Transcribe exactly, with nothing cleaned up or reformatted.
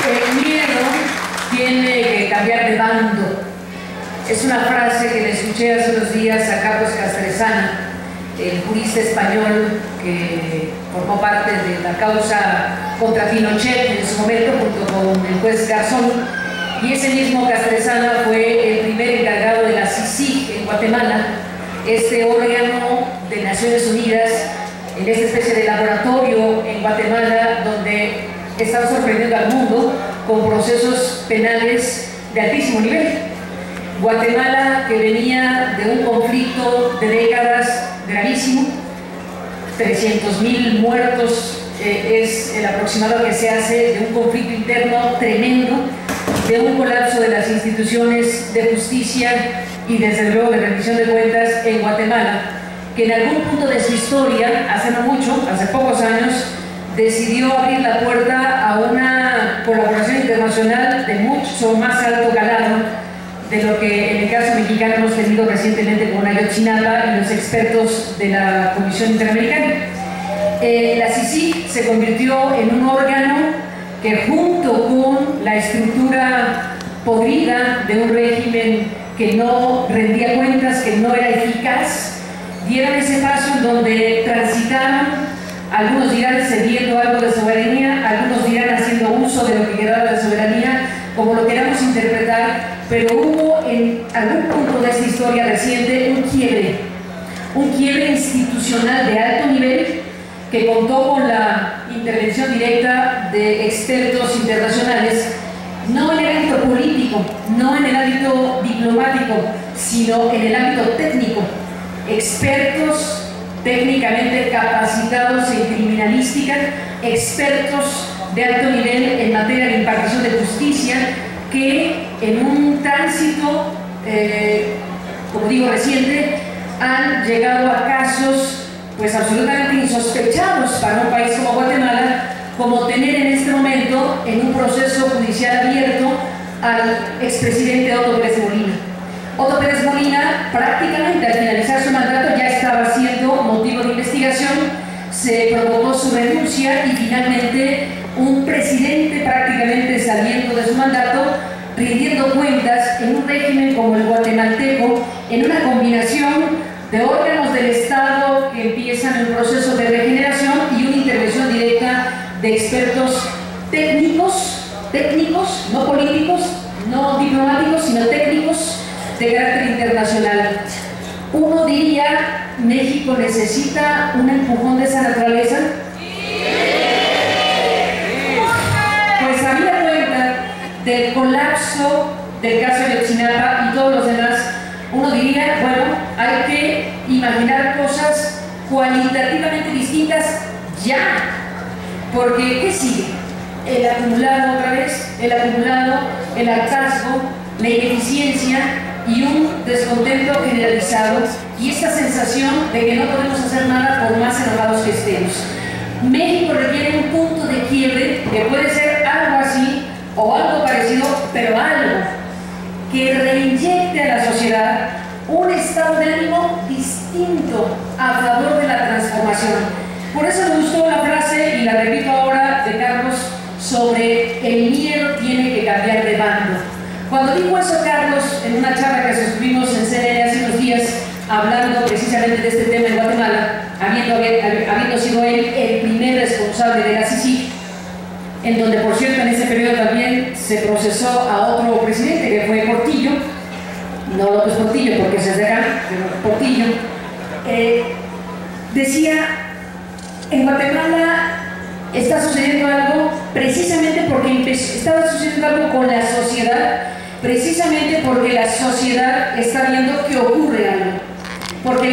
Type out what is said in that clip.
El miedo tiene que cambiar de bando. Es una frase que le escuché hace unos días a Carlos Castresana, el jurista español que formó parte de la causa contra Pinochet en su momento junto con el juez Garzón, y ese mismo Castresana fue el primer encargado de la C I C I G en Guatemala, este órgano de Naciones Unidas, en esta especie de laboratorio en Guatemala donde están sorprendiendo al mundo con procesos penales de altísimo nivel. Guatemala, que venía de un conflicto de décadas gravísimo, trescientos mil muertos eh, es el aproximado que se hace de un conflicto interno tremendo, de un colapso de las instituciones de justicia y desde luego de rendición de cuentas en Guatemala, que en algún punto de su historia, hace no mucho, hace pocos años, decidió abrir la puerta a una colaboración internacional de mucho más alto calado de lo que en el caso mexicano hemos tenido recientemente con Ayotzinapa y los expertos de la Comisión Interamericana. Eh, la C I C I G se convirtió en un órgano que, junto con la estructura podrida de un régimen que no rendía cuentas, que no era eficaz, dieron ese paso en donde transitaron, algunos dirán cediendo algo de soberanía, algunos dirán haciendo uso de lo que quedaba de soberanía, como lo queramos interpretar, pero hubo en algún punto de esta historia reciente un quiebre, un quiebre institucional de alto nivel que contó con la intervención directa de expertos internacionales, no en el ámbito político, no en el ámbito diplomático, sino en el ámbito técnico, expertos técnicamente capacitados en criminalística, expertos de alto nivel en materia de impartición de justicia, que en un tránsito, eh, como digo, reciente, han llegado a casos pues absolutamente insospechados para un país como Guatemala, como tener en este momento en un proceso judicial abierto al expresidente Otto Pérez Molina. Otto Pérez Molina, prácticamente al finalizar su mandato, ya estaba siendo motivo de investigación, se provocó su renuncia y finalmente un presidente prácticamente saliendo de su mandato, rindiendo cuentas en un régimen como el guatemalteco, en una combinación de órganos del Estado que empiezan el proceso de regeneración y una intervención directa de expertos técnicos, técnicos, no políticos, no diplomáticos, sino técnicos de carácter internacional. Uno diría, ¿México necesita un empujón de esa naturaleza? Pues habida cuenta del colapso del caso de Ayotzinapa y todos los demás, uno diría, bueno, hay que imaginar cosas cualitativamente distintas ya, porque ¿qué sigue? El acumulado otra vez, el acumulado, el hartazgo, la ineficiencia y un descontento generalizado y esta sensación de que no podemos hacer nada por más enojados que estemos. México requiere un punto de quiebre que puede ser algo así o algo parecido, pero algo que reinyecte a la sociedad un estado de ánimo distinto a favor de la transformación. Por eso me gustó la frase, y la repito ahora, de Carlos, sobre el miedo tiene que cambiar de bando. Cuando dijo eso Carlos en una charla que sostuvimos en C N N hace unos días, hablando precisamente de este tema en Guatemala, habiendo, habiendo sido él el primer responsable de la C I C I G, en donde por cierto en ese periodo también se procesó a otro presidente que fue Portillo, no López Portillo porque se es de acá, pero Portillo, eh, decía, en Guatemala está sucediendo algo precisamente porque estaba sucediendo algo con la sociedad, precisamente porque la sociedad está viendo que ocurre algo, porque